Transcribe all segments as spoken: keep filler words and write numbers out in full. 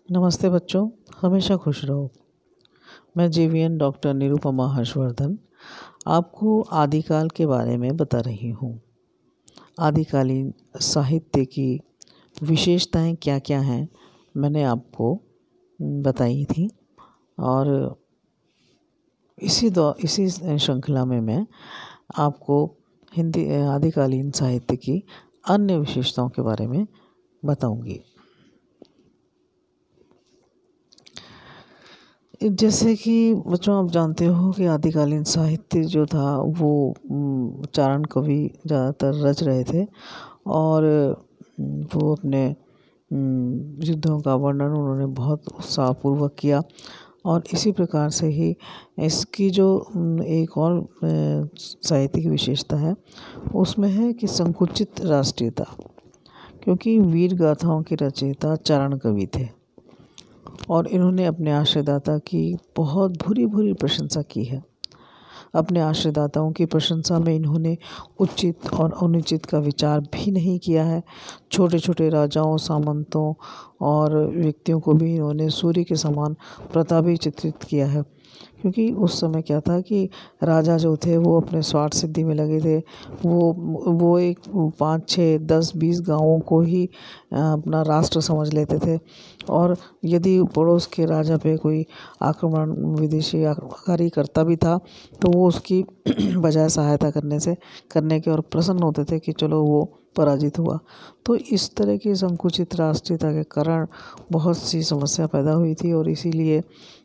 नमस्ते बच्चों, हमेशा खुश रहो। मैं जीवीएन डॉक्टर निरुपमा हर्षवर्धन आपको आदिकाल के बारे में बता रही हूँ। आदिकालीन साहित्य की विशेषताएं क्या क्या हैं मैंने आपको बताई थी और इसी दौ इसी श्रृंखला में मैं आपको हिंदी आदिकालीन साहित्य की अन्य विशेषताओं के बारे में बताऊंगी। जैसे कि बच्चों आप जानते हो कि आदिकालीन साहित्य जो था वो चारण कवि ज़्यादातर रच रहे थे और वो अपने युद्धों का वर्णन उन्होंने बहुत उत्साहपूर्वक किया। और इसी प्रकार से ही इसकी जो एक और साहित्य की विशेषता है उसमें है कि संकुचित राष्ट्रीयता, क्योंकि वीर गाथाओं के रचयिता चारण कवि थे और इन्होंने अपने आश्रयदाता की बहुत भूरी भूरी प्रशंसा की है। अपने आश्रयदाताओं की प्रशंसा में इन्होंने उचित और अनुचित का विचार भी नहीं किया है। छोटे छोटे राजाओं, सामंतों और व्यक्तियों को भी इन्होंने सूर्य के समान प्रतापी चित्रित किया है, क्योंकि उस समय क्या था कि राजा जो थे वो अपने स्वार्थ सिद्धि में लगे थे। वो वो एक पाँच छः दस बीस गांवों को ही अपना राष्ट्र समझ लेते थे और यदि पड़ोस के राजा पे कोई आक्रमण विदेशी आक्रमणकारी करता भी था तो वो उसकी बजाय सहायता करने से करने के और प्रसन्न होते थे कि चलो वो पराजित हुआ। तो इस तरह की संकुचित राष्ट्रीयता के कारण बहुत सी समस्या पैदा हुई थी और इसीलिए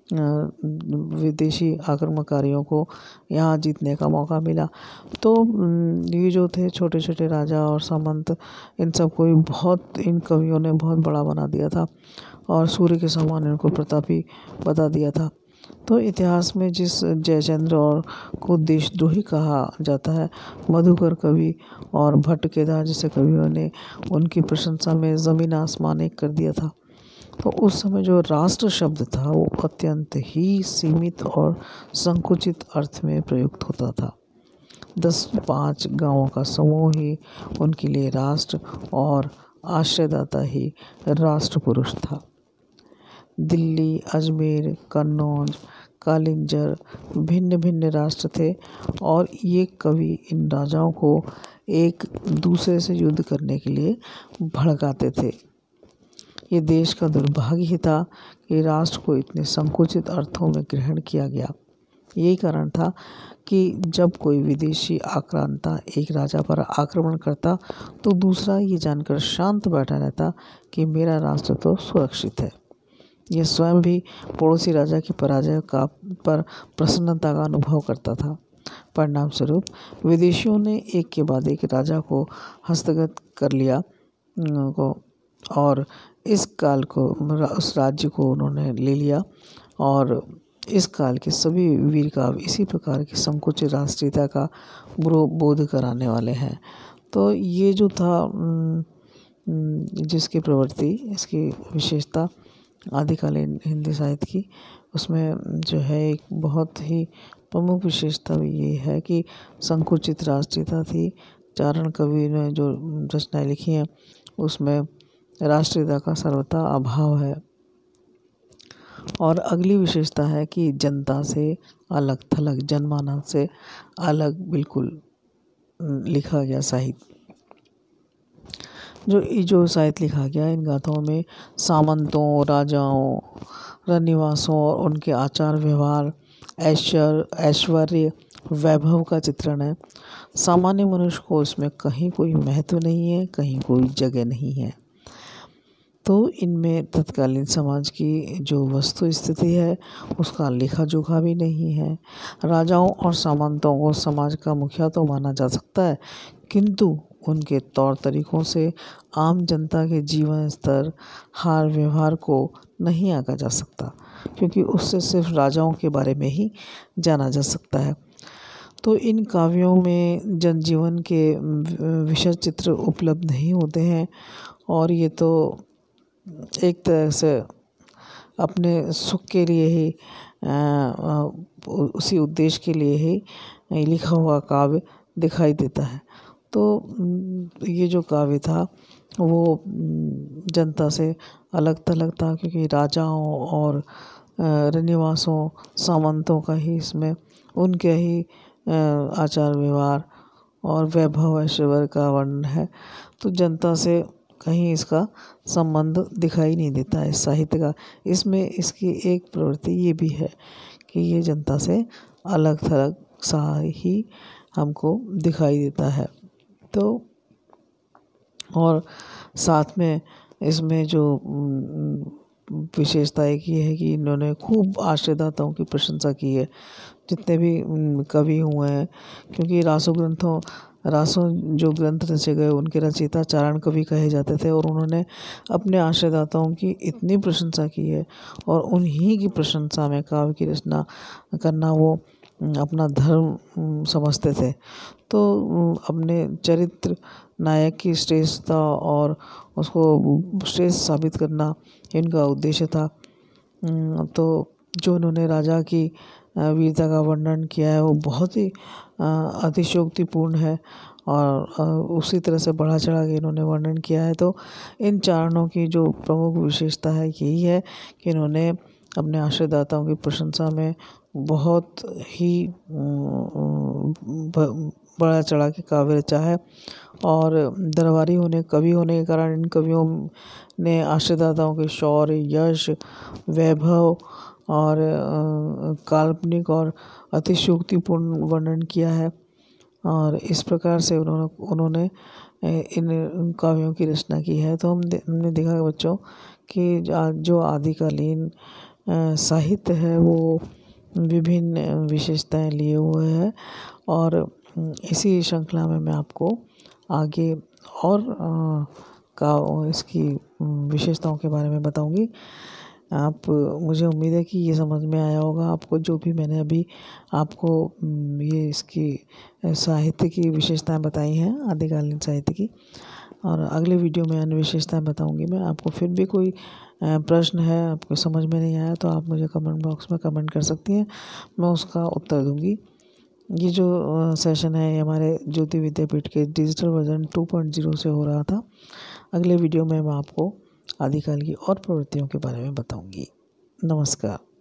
विदेशी आक्रमणकारियों को यहाँ जीतने का मौका मिला। तो ये जो थे छोटे छोटे राजा और सामंत, इन सबको भी बहुत इन कवियों ने बहुत बड़ा बना दिया था और सूर्य के समान इनको प्रतापी बता दिया था। तो इतिहास में जिस जयचंद्र और को देशद्रोही कहा जाता है, मधुकर कवि और भट्ट केदार जैसे कवियों ने उनकी प्रशंसा में ज़मीन आसमान एक कर दिया था। तो उस समय जो राष्ट्र शब्द था वो अत्यंत ही सीमित और संकुचित अर्थ में प्रयुक्त होता था। दस पाँच गांवों का समूह ही उनके लिए राष्ट्र और आश्रयदाता ही राष्ट्र पुरुष था। दिल्ली, अजमेर, कन्नौज, कालिंजर भिन्न भिन्न राष्ट्र थे और ये कवि इन राजाओं को एक दूसरे से युद्ध करने के लिए भड़काते थे। ये देश का दुर्भाग्य ही था कि राष्ट्र को इतने संकुचित अर्थों में ग्रहण किया गया। यही कारण था कि जब कोई विदेशी आक्रांता एक राजा पर आक्रमण करता तो दूसरा ये जानकर शांत बैठा रहता कि मेरा राष्ट्र तो सुरक्षित है। यह स्वयं भी पड़ोसी राजा की पराजय का पर प्रसन्नता का अनुभव करता था। परिणाम स्वरूप विदेशियों ने एक के बाद एक राजा को हस्तगत कर लिया को और इस काल को उस राज्य को उन्होंने ले लिया और इस काल के सभी वीर काव्य इसी प्रकार की संकुचित राष्ट्रीयता का बोध कराने वाले हैं। तो ये जो था जिसकी प्रवृत्ति, इसकी विशेषता आदिकालीन हिंदी साहित्य की, उसमें जो है एक बहुत ही प्रमुख विशेषता भी ये है कि संकुचित राष्ट्रीयता थी। चारण कवि ने जो रचनाएं लिखी हैं उसमें राष्ट्रीयता का सर्वथा अभाव है। और अगली विशेषता है कि जनता से अलग थलग, जनमानस से अलग बिल्कुल लिखा गया साहित्य। जो जो साहित्य लिखा गया इन गाथाओं में सामंतों, राजाओं, रनिवासों और उनके आचार व्यवहार, ऐश्वर्य ऐश्वर्य वैभव का चित्रण है। सामान्य मनुष्य को इसमें कहीं कोई महत्व नहीं है, कहीं कोई जगह नहीं है। तो इनमें तत्कालीन समाज की जो वस्तु स्थिति है उसका लेखा जोखा भी नहीं है। राजाओं और सामंतों को समाज का मुखिया तो माना जा सकता है, किंतु उनके तौर तरीकों से आम जनता के जीवन स्तर, हार व्यवहार को नहीं आंका जा सकता, क्योंकि उससे सिर्फ राजाओं के बारे में ही जाना जा सकता है। तो इन काव्यों में जनजीवन के विशद चित्र उपलब्ध नहीं होते हैं और ये तो एक तरह से अपने सुख के लिए ही आ, उसी उद्देश्य के लिए ही लिखा हुआ काव्य दिखाई देता है। तो ये जो काव्य था वो जनता से अलग थलग था, क्योंकि राजाओं और रनिवासों सामंतों का ही इसमें उनके ही आचार व्यवहार और वैभव ऐश्वर्य का वर्णन है। तो जनता से कहीं इसका संबंध दिखाई नहीं देता है इस साहित्य का। इसमें इसकी एक प्रवृत्ति ये भी है कि ये जनता से अलग थलग सा ही हमको दिखाई देता है। तो और साथ में इसमें जो विशेषता एक ये है कि इन्होंने खूब आश्रयदाताओं की प्रशंसा की है, जितने भी कवि हुए हैं, क्योंकि रासो ग्रंथों रासो जो ग्रंथ रचे गए उनके रचयिता चारण कवि कहे जाते थे, और उन्होंने अपने आश्रयदाताओं की इतनी प्रशंसा की है और उन्हीं की प्रशंसा में काव्य की रचना करना वो अपना धर्म समझते थे। तो अपने चरित्र नायक की श्रेष्ठता और उसको श्रेष्ठ साबित करना इनका उद्देश्य था। तो जो उन्होंने राजा की वीरता का वर्णन किया है वो बहुत ही अतिशयोक्तिपूर्ण है, और उसी तरह से बढ़ा चढ़ा के इन्होंने वर्णन किया है। तो इन चारणों की जो प्रमुख विशेषता है यही है कि इन्होंने अपने आश्रयदाताओं की प्रशंसा में बहुत ही बढ़ा चढ़ा के काव्य रचा है, और दरबारी होने कवि होने के कारण इन कवियों ने आश्रयदाताओं के शौर्य, यश, वैभव और काल्पनिक और अतिशयोक्तिपूर्ण वर्णन किया है। और इस प्रकार से उन्होंने उन्होंने इन काव्यों की रचना की है। तो हम हमने देखा बच्चों कि जो आदिकालीन साहित्य है वो विभिन्न विशेषताएं लिए हुए है, और इसी श्रृंखला में मैं आपको आगे और का इसकी विशेषताओं के बारे में बताऊंगी। आप मुझे उम्मीद है कि ये समझ में आया होगा आपको, जो भी मैंने अभी आपको ये इसकी साहित्य की विशेषताएं बताई हैं, आदिकालीन साहित्य की। और अगले वीडियो में अन्य विशेषताएं बताऊंगी मैं आपको। फिर भी कोई प्रश्न है आपको समझ में नहीं आया तो आप मुझे कमेंट बॉक्स में कमेंट कर सकती हैं, मैं उसका उत्तर दूंगी। ये जो सेशन है ये हमारे ज्योति विद्यापीठ के digital version two point zero से हो रहा था। अगले वीडियो में मैं आपको आदिकाल की और प्रवृत्तियों के बारे में बताऊंगी। नमस्कार।